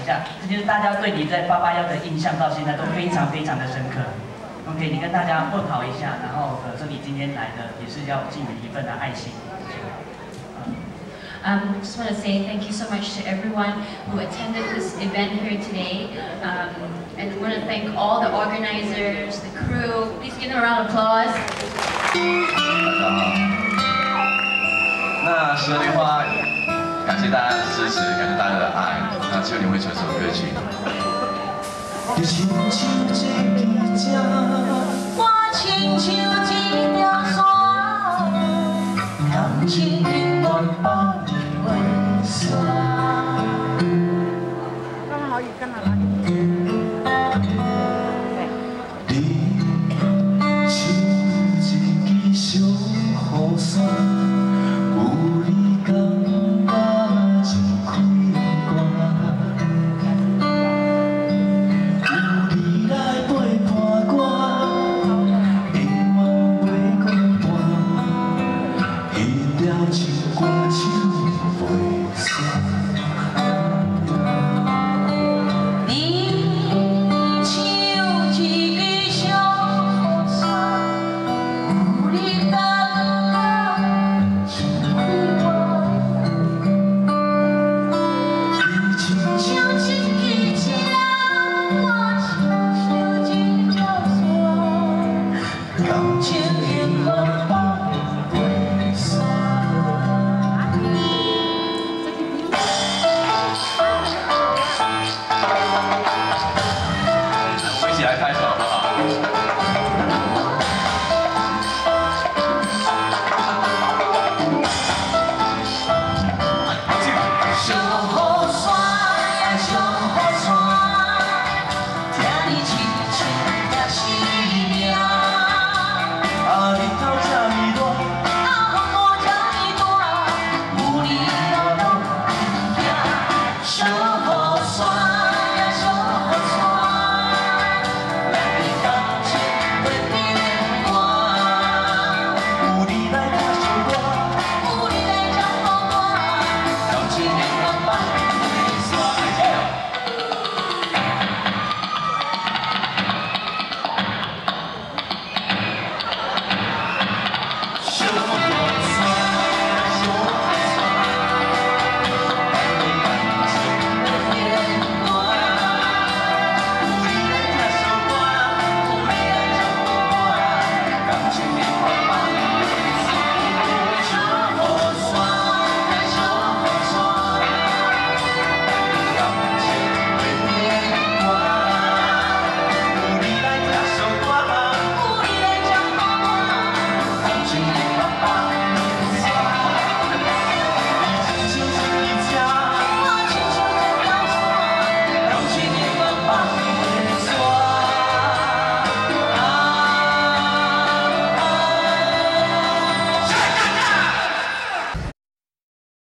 一下，这就是大家对你在881的印象到现在都非常非常的深刻。OK， 你跟大家问好一下，然后说你今天来的也是要尽你一份的爱心。 Just want to say thank you so much to everyone who attended this event here today. And want to thank all the organizers, the crew. Please give them a round of applause. 大家好。那十二电话，感谢大家的支持，感谢大家的爱。那希望你会传这首歌曲。我亲像一只我亲像一条线，感情永远放。